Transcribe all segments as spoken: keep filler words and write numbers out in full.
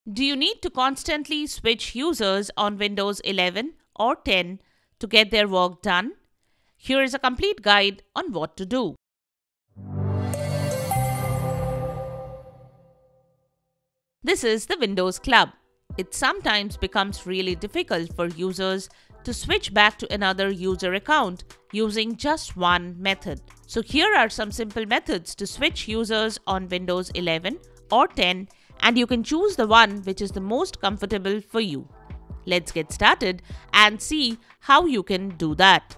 Do you need to constantly switch users on Windows eleven or ten to get their work done? Here is a complete guide on what to do. This is the Windows Club. It sometimes becomes really difficult for users to switch back to another user account using just one method. So here are some simple methods to switch users on Windows eleven or ten, and you can choose the one which is the most comfortable for you. Let's get started and see how you can do that.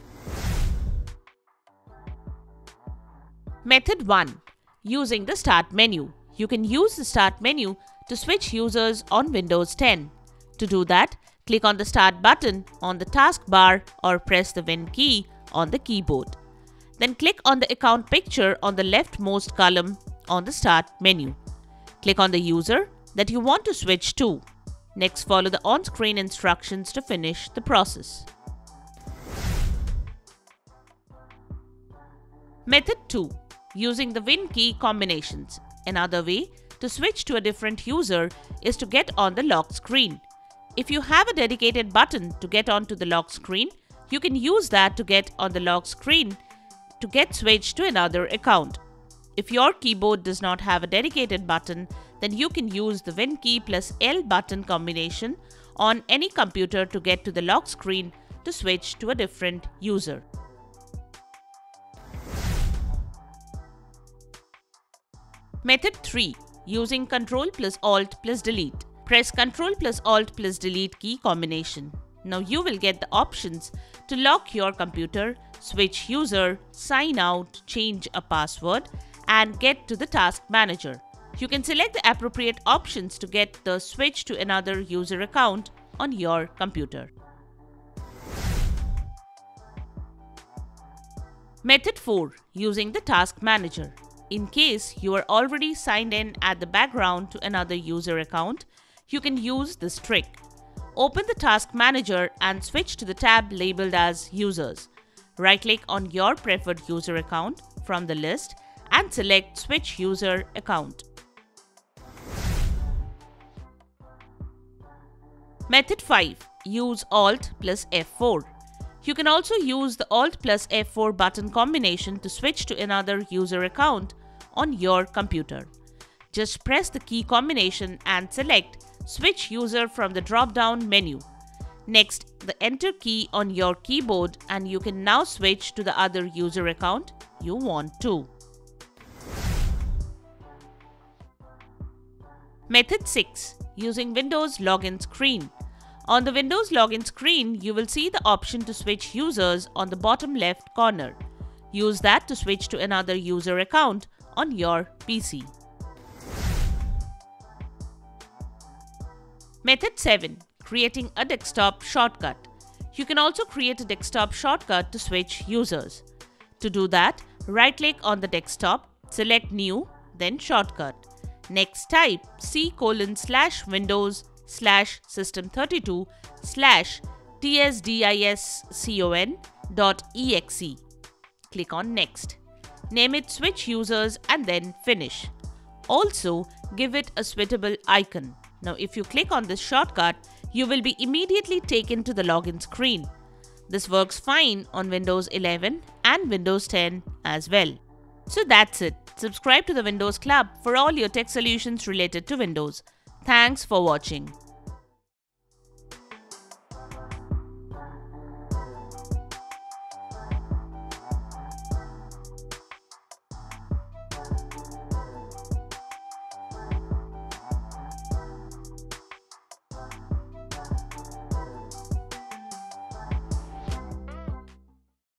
Method one. Using the Start menu. You can use the Start menu to switch users on Windows ten. To do that, click on the Start button on the taskbar or press the Win key on the keyboard. Then click on the account picture on the leftmost column on the Start menu. Click on the user that you want to switch to. Next, follow the on-screen instructions to finish the process. Method two. Using the Win key combinations. Another way to switch to a different user is to get on the lock screen. If you have a dedicated button to get onto the lock screen, you can use that to get on the lock screen to get switched to another account. If your keyboard does not have a dedicated button, then you can use the Win key plus L button combination on any computer to get to the lock screen to switch to a different user. Method three. Using Ctrl plus Alt plus Delete. Press Ctrl plus Alt plus Delete key combination. Now you will get the options to lock your computer, switch user, sign out, change a password, and get to the Task Manager. You can select the appropriate options to get the switch to another user account on your computer. Method four. Using the Task Manager. In case you are already signed in at the background to another user account, you can use this trick. Open the Task Manager and switch to the tab labeled as Users. Right-click on your preferred user account from the list and select Switch User Account. Method five. Use Alt plus F four. You can also use the Alt plus F four button combination to switch to another user account on your computer. Just press the key combination and select Switch User from the drop-down menu. Next, the Enter key on your keyboard and you can now switch to the other user account you want to. Method six. Using Windows Login Screen. On the Windows Login screen, you will see the option to switch users on the bottom left corner. Use that to switch to another user account on your P C. Method seven. Creating a desktop shortcut. You can also create a desktop shortcut to switch users. To do that, right-click on the desktop, select New, then Shortcut. Next, type C colon slash Windows slash System32 slash tsdiscon dot exe. Click on Next. Name it Switch Users and then Finish. Also, give it a suitable icon. Now, if you click on this shortcut, you will be immediately taken to the login screen. This works fine on Windows eleven and Windows ten as well. So that's it. Subscribe to the Windows Club for all your tech solutions related to Windows. Thanks for watching.